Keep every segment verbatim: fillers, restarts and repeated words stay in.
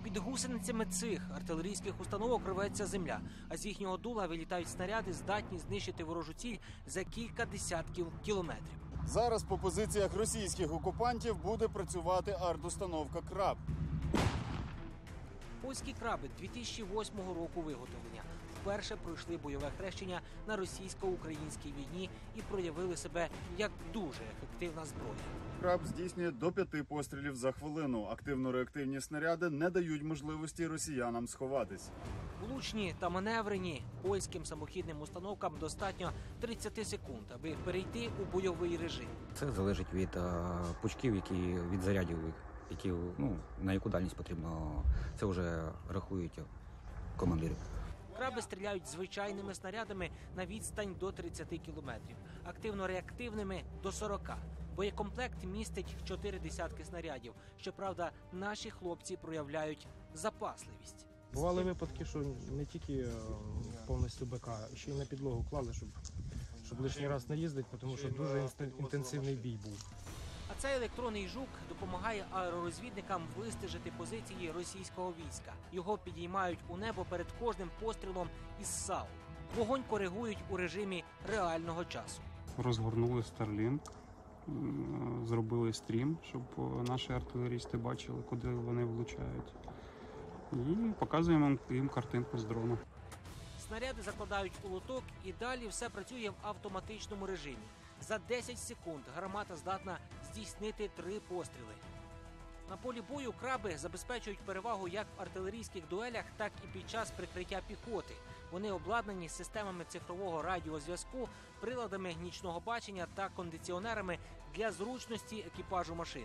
Під гусеницями цих артилерійських установок рветься земля, а з їхнього дула вилітають снаряди, здатні знищити ворожу ціль за кілька десятків кілометрів. Зараз по позиціях російських окупантів буде працювати артустановка «Краб». Польські краби дві тисячі восьмого року виготовлення вперше пройшли бойове хрещення на російсько-українській війні і проявили себе як дуже ефективна зброя. «Краб» здійснює до п'яти пострілів за хвилину. Активно-реактивні снаряди не дають можливості росіянам сховатись. Влучні та маневрені польським самохідним установкам достатньо тридцять секунд, аби перейти у бойовий режим. Це залежить від а, пучків, які від зарядів, які, ну, на яку дальність потрібно. Це вже рахують командири. Краби стріляють звичайними снарядами на відстань до тридцяти кілометрів, активно-реактивними – до сорока. Боєкомплект містить чотири десятки снарядів. Щоправда, наші хлопці проявляють запасливість. Бували випадки, що не тільки повністю БК, ще й на підлогу клали, щоб, щоб лишній раз не їздити, тому що дуже інтенсивний бій був. А цей електронний жук допомагає аеророзвідникам вистежити позиції російського війська. Його підіймають у небо перед кожним пострілом із САУ. Вогонь коригують у режимі реального часу. Розгорнули Starlink, зробили стрім, щоб наші артилерісти бачили, куди вони влучають. І показуємо їм картинку з дрону. Снаряди закладають у лоток і далі все працює в автоматичному режимі. За десять секунд гармата здатна здійснити три постріли. На полі бою краби забезпечують перевагу як в артилерійських дуелях, так і під час прикриття піхоти. Вони обладнані системами цифрового радіозв'язку, приладами нічного бачення та кондиціонерами для зручності екіпажу машини.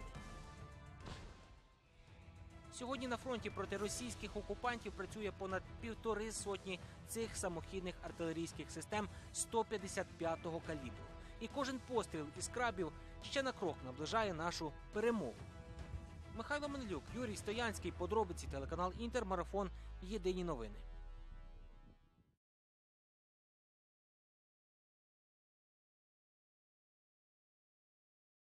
Сьогодні на фронті проти російських окупантів працює понад півтори сотні цих самохідних артилерійських систем сто п'ятдесят п'ятого калібру. І кожен постріл із крабів ще на крок наближає нашу перемогу. Михайло Манилюк, Юрій Стоянський, подробиці, телеканал «Інтер», марафон, єдині новини.